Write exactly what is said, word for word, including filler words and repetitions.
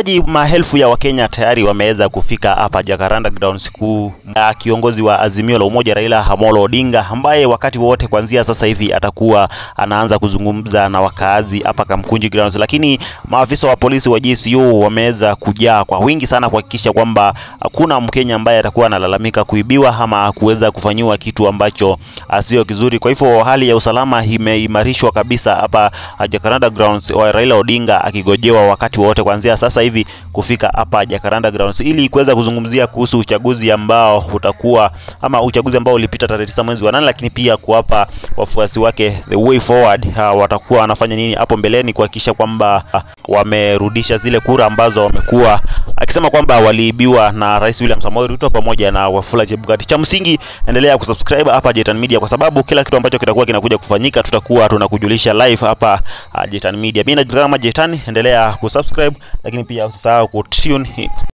Maelfu ya Wakenya tayari wameweza kufika hapa Jacaranda Grounds kuu na kiongozi wa Azimio la Umoja Raila Amolo Odinga, ambaye wakati wote kuanzia sasa hivi atakuwa anaanza kuzungumza na wakaazi hapa Kamkunji Grounds. Lakini maafisa wa polisi wa G C U wameweza kujaa kwa wingi sana kuhakikisha kwamba hakuna Mkenya ambaye atakuwa analalamika kuibiwa ama kuweza kufanywa kitu ambacho sio kizuri. Kwa hivyo hali ya usalama imeimarishwa kabisa hapa Jacaranda Grounds, wa Raila Odinga akigojewa wakati wote kuanzia sasa hivi kufika hapa Jacaranda Grounds ili kuweza kuzungumzia kuhusu uchaguzi ambao utakuwa ama uchaguzi ambao ulipita tarehe tisa mwezi wa nane, lakini pia kuwapa wafuasi wake the way forward, uh, watakuwa wanafanya nini hapo mbeleni kuhakikisha kwamba uh, wamerudisha zile kura ambazo wamekuwa akisema kwamba waliibiwa na Rais William Samoei Ruto pamoja na Wafula Chebukati. Cha msingi endelea kusubscribe hapa Jetan Media, kwa sababu kila kitu ambacho kitakuwa kinakuja kufanyika tutakuwa tunakujulisha live hapa uh, Jetan Media. Mimi najulikana kama Jetan, endelea kusubscribe, lakini pia usisahau kutune in.